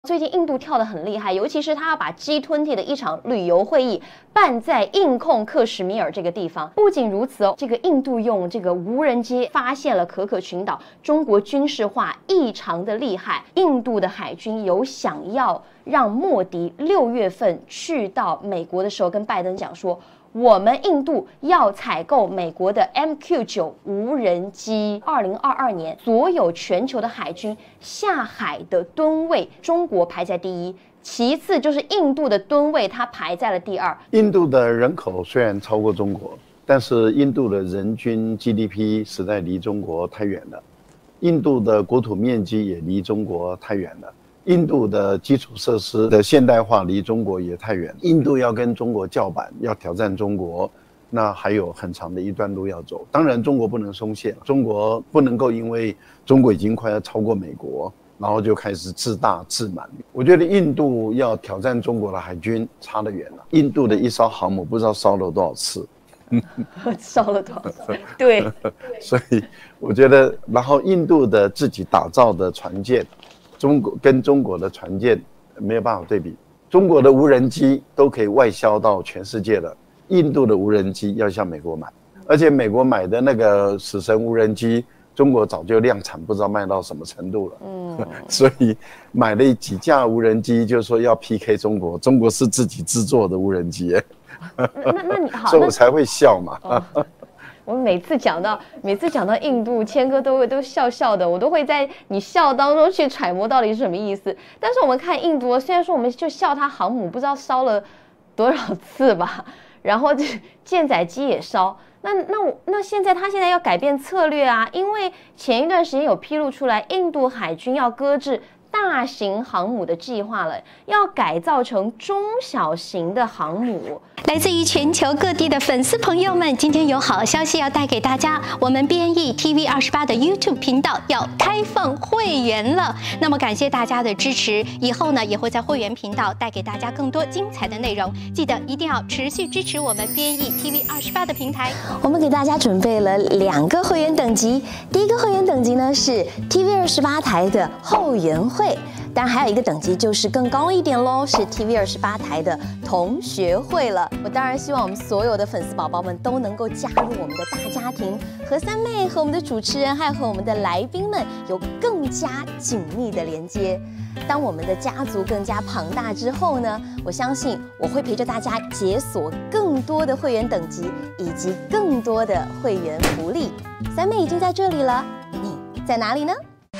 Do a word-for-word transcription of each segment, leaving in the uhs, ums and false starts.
最近印度跳得很厉害，尤其是他要把 G 二十 的一场旅游会议办在印控克什米尔这个地方。不仅如此哦，这个印度用这个无人机发现了可可群岛，中国军事化异常的厉害。印度的海军有想要让莫迪六月份去到美国的时候，跟拜登讲说，我们印度要采购美国的 M Q 九 无人机。二零二二年，所有全球的海军下海的吨位，中国排在第一，其次就是印度的吨位，它排在了第二。 印度的人口虽然超过中国，但是印度的人均 G D P 实在离中国太远了，印度的国土面积也离中国太远了。印度的基础设施的现代化离中国也太远，印度要跟中国叫板，要挑战中国，那还有很长的一段路要走。当然，中国不能松懈，中国不能够因为中国已经快要超过美国，然后就开始自大自满。我觉得印度要挑战中国的海军差得远了。印度的一艘航母不知道烧了多少次， 烧了多少次？对， 所以我觉得，然后印度的自己打造的船舰。中国跟中国的船舰没有办法对比，中国的无人机都可以外销到全世界了，印度的无人机要向美国买，而且美国买的那个死神无人机，中国早就量产，不知道卖到什么程度了。嗯，所以买了几架无人机，就说要 P K 中国，中国是自己制作的无人机， 那那你好， 所以我才会笑嘛。 哦我每次讲到每次讲到印度，谦哥都会都笑笑的，我都会在你笑当中去揣摩到底是什么意思。但是我们看印度，虽然说我们就笑它航母不知道烧了多少次吧，然后舰载机也烧，那那我那现在他现在要改变策略啊，因为前一段时间有披露出来，印度海军要搁置大型航母的计划了，要改造成中小型的航母。 来自于全球各地的粉丝朋友们，今天有好消息要带给大家，我们 B N E T V 二十八的 YouTube 频道要开放会员了。那么感谢大家的支持，以后呢也会在会员频道带给大家更多精彩的内容，记得一定要持续支持我们 B N E T V 二十八的平台。 我们给大家准备了两个会员等级，第一个会员等级呢是 T V 二十八台的后援会。当然还有一个等级就是更高一点咯，是 T V 二十八台的同学会了。我当然希望我们所有的粉丝宝宝们都能够加入我们的大家庭，和三妹、和我们的主持人，还有和我们的来宾们有更加紧密的连接。当我们的家族更加庞大之后呢，我相信我会陪着大家解锁更多的会员等级以及更多的会员福利。三妹已经在这里了，你在哪里呢？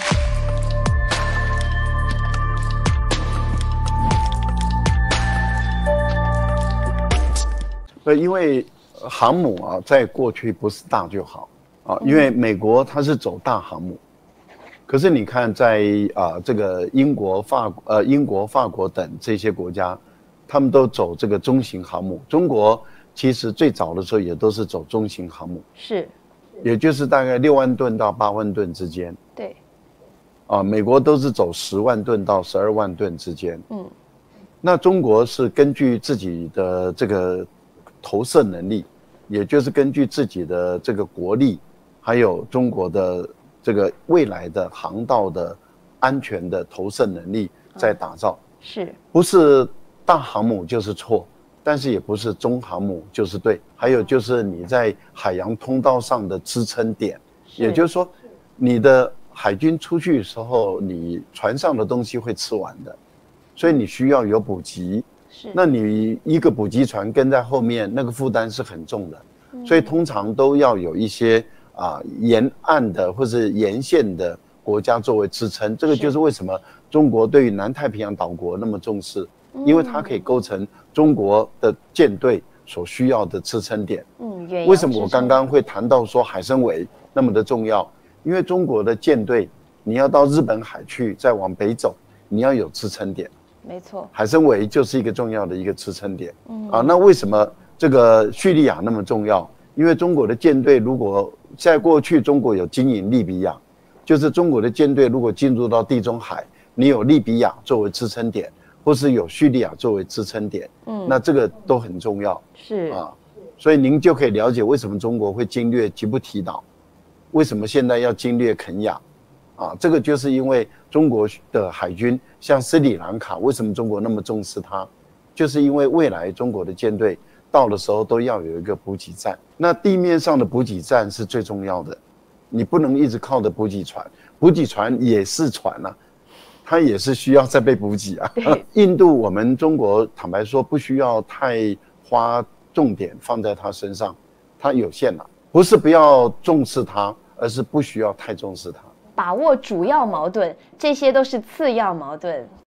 呃，因为航母啊，在过去不是大就好啊，因为美国它是走大航母，可是你看在啊这个英国、法呃英国、法国等这些国家，他们都走这个中型航母。中国其实最早的时候也都是走中型航母， 是， 也就是大概六万吨到八万吨之间。 对， 啊，美国都是走十万吨到十二万吨之间。嗯，那中国是根据自己的这个投射能力，也就是根据自己的这个国力，还有中国的这个未来的航道的安全的投射能力在打造。 嗯、是， 不是大航母就是错，但是也不是中航母就是对。还有就是你在海洋通道上的支撑点，也就是说，你的海军出去的时候，你船上的东西会吃完的，所以你需要有补给。那你一个补给船跟在后面，那个负担是很重的，嗯、所以通常都要有一些啊沿岸的或是沿线的国家作为支撑。这个就是为什么中国对于南太平洋岛国那么重视，嗯、因为它可以构成中国的舰队所需要的支撑点。嗯，为什么我刚刚会谈到说海参崴那么的重要？因为中国的舰队，你要到日本海去，再往北走，你要有支撑点。 没错， 海参崴就是一个重要的一个支撑点。嗯啊，那为什么这个叙利亚那么重要？因为中国的舰队如果在过去中国有经营利比亚，就是中国的舰队如果进入到地中海，你有利比亚作为支撑点，或是有叙利亚作为支撑点，嗯，那这个都很重要。是啊，所以您就可以了解为什么中国会经略吉布提岛，为什么现在要经略肯亚。 啊，这个就是因为中国的海军，像斯里兰卡，为什么中国那么重视它？就是因为未来中国的舰队到的时候都要有一个补给站，那地面上的补给站是最重要的，你不能一直靠着补给船，补给船也是船啊，它也是需要再被补给啊。印度我们中国坦白说不需要太花重点放在它身上，它有限了，不是不要重视它，而是不需要太重视它。 把握主要矛盾，这些都是次要矛盾。